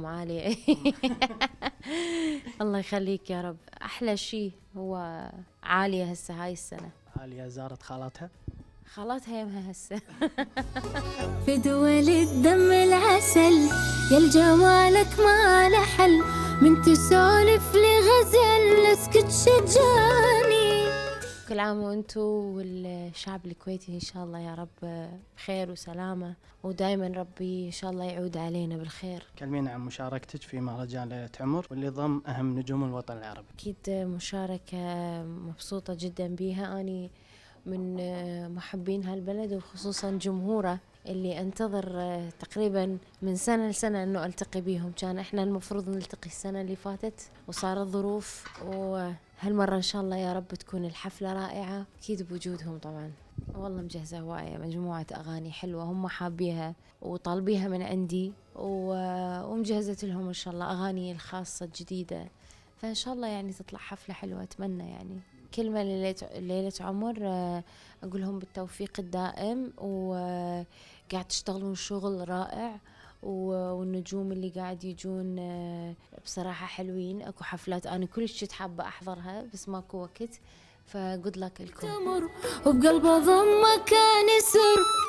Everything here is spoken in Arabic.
عالية. الله يخليك يا رب. أحلى شيء هو عالية هسه هاي السنة. عالية زارت خالتها؟ خالتها يمها هسه. في دول الدم العسل يا الجمالك ما له حل، من تسولف لي غزل اسكت شجاني. كل عام وانتو والشعب الكويتي ان شاء الله يا رب بخير وسلامة، ودائما ربي ان شاء الله يعود علينا بالخير. كلمينا عن مشاركتك في مهرجان ليلة عمر واللي ضم أهم نجوم الوطن العربي. أكيد مشاركة مبسوطة جدا بيها، أني من محبين هالبلد وخصوصا جمهوره اللي انتظر تقريبا من سنة لسنة أنه ألتقي بيهم. كان إحنا المفروض نلتقي السنة اللي فاتت وصارت ظروف، وهالمرة إن شاء الله يا رب تكون الحفلة رائعة أكيد بوجودهم. طبعا والله مجهزة هواية مجموعة أغاني حلوة هم حابيها وطالبيها من عندي، ومجهزة لهم إن شاء الله أغاني الخاصة الجديدة، فإن شاء الله يعني تطلع حفلة حلوة أتمنى. يعني كلمة ليلة عمر أقول لهم بالتوفيق الدائم، وقاعد تشتغلون شغل رائع، والنجوم اللي قاعد يجون بصراحة حلوين. أكو حفلات أنا كلش كنت حابة أحضرها بس ماكو وقت، فجود لك لكم. وبقلبه ضمه كان يسر